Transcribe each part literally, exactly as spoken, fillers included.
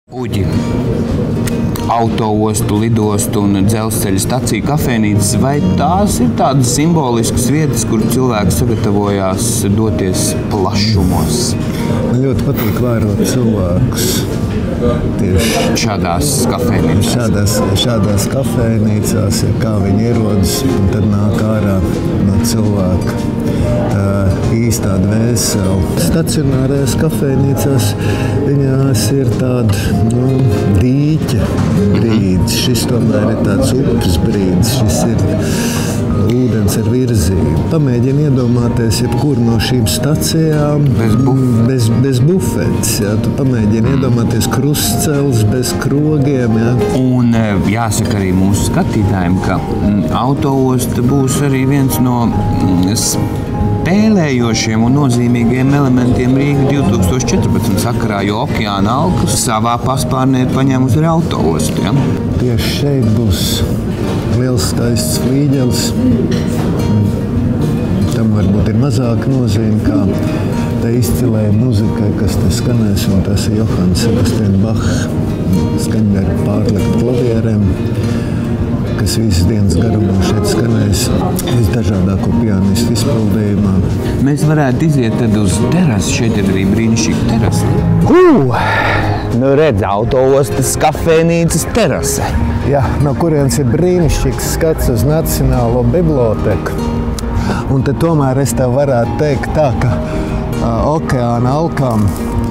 Kuģi, autoostu, lidostu un dzelzceļa staciju kafejnīcas, vai tās ir tādas simboliskas vietas, kur cilvēki sagatavojās doties plašumos? Man ļoti patīk vērot cilvēkus tieši šādās kafejnīcās. Šādās, šādās kafejnīcās, ja kā viņi ierodas un tad nāk ārā no cilvēka uh, īstā dvēsele. Stacionārajās kafejnīcās viņās ir tāda nu, dīķa brīdis. Šis tomēr ir tāds upes brīdis. Šis ir ūdens ar virzību. Pamēģini iedomāties jebkuru no šīm stacijām bez, buf bez, bez bufetes. Ja? Tu pamēģini iedomāties krustceļus bez krogiem. Ja? Un jāsaka arī mūsu skatītājiem, ka autoosta būs arī viens no spēlējošiem un nozīmīgiem elementiem Rīga divi tūkstoši četrpadsmit sakarā, jo Okeāna Alka savā paspārnē ir paņēmusi arī autoostu. Ja? Tieši šeit būs liels skaists flīģelis. Tam varbūt ir mazāka nozīme kā tā izcilē muzikai, kas te skanēs, un tas ir Johans Sebastian Bachs skaņdarbi pārlikt klavierēm, kas visas dienas garumā šeit skanēs visdažādāko pianistu izpildījumā. Mēs varētu iziet tad uz terasi. Šeit ir arī brīnišķīga terasa. Uh! Nu redz, autoostas kafejnīcas terase. Jā, no kurienes ir brīnišķīgs skats uz Nacionālo biblioteku. Un te tomēr es tev varētu teikt tā, ka uh, Okeāna Alkām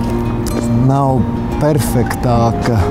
nav perfektāka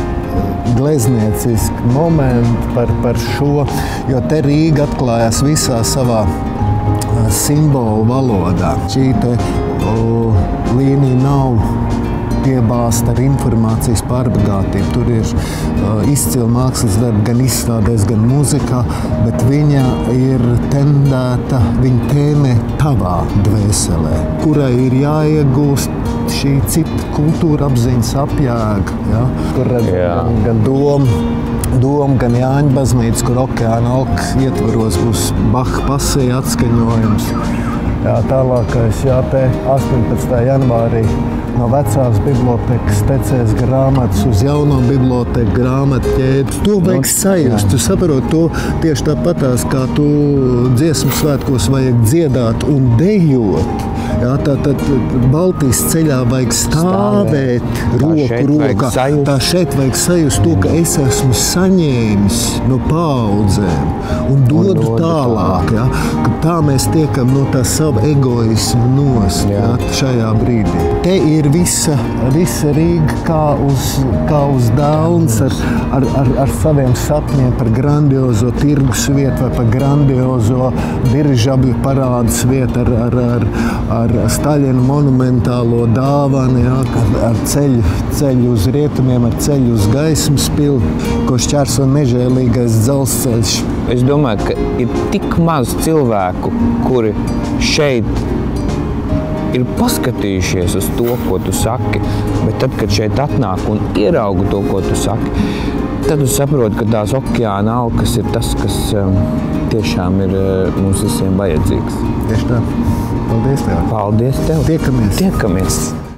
gleznieciska momenta par, par šo, jo te Rīga atklājās visā savā uh, simbolu valodā. Šī te uh, līnija nav piebāzta ar informācijas pārbagātību. Tur ir uh, izcila mākslas darba gan izstādēs, gan muzikā, bet viņa ir tendēta, viņa tēmē tavā dvēselē, kurai ir jāiegūst šī cita kultūra apziņas apjēga. Ja? Kur redz gan, gan doma, doma, gan Jāņa baznīca, kur Okeāna Alka ietvaros būs Baha pasija atskaņojums. Jā, tālākais, jā, te astoņpadsmitā janvārī no vecās bibliotekas tecēs grāmatas uz jauno biblioteku grāmatu ķēdi. To vajag sajust. Tu saproti to tieši tāpatās, kā tu dziesmu svētkos vajag dziedāt un dejot. Jā, tā tad Baltijas ceļā vajag stāvēt roku rokā. Tā šeit vajag sajust to, ka es esmu saņēmis no paaudzēm un dodu tālāk. Jā. Tā mēs tiekam no tā sava egoisma nost jā, šajā brīdī. Te ir visa, visa Rīga kā uz, kā uz dālns ar, ar, ar, ar saviem sapņiem par grandiozo tirgus vietu vai par grandiozo dirižabļu parādes vietu ar, ar, ar, ar ar Staļina monumentālo dāvanu, jā, ar ceļu, ceļu uz rietumiem, ar ceļu uz gaismas pili, ko šķērso nežēlīgais dzelzceļš. Es domāju, ka ir tik maz cilvēku, kuri šeit ir paskatījušies uz to, ko tu saki, bet tad, kad šeit atnāk un ierauga to, ko tu saki, tad tu saproti, ka tās Okeāna Alkas ir tas, kas um, tiešām ir uh, mums visiem vajadzīgs. Tieši tā. Paldies tev. Paldies tev. Tiekamies. Tiekamies.